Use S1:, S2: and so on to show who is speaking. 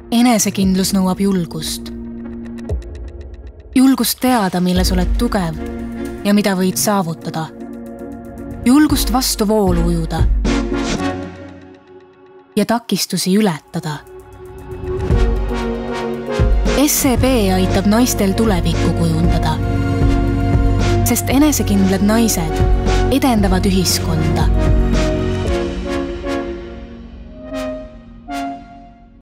S1: Enesekindlus nõuab julgust. Julgust teada, milles oled tugev ja mida võid saavutada. Julgust vastu voolu ujuda ja takistusi ületada. SEB aitab naistel tulevikku kujundada, sest enesekindlad naised edendavad ühiskonda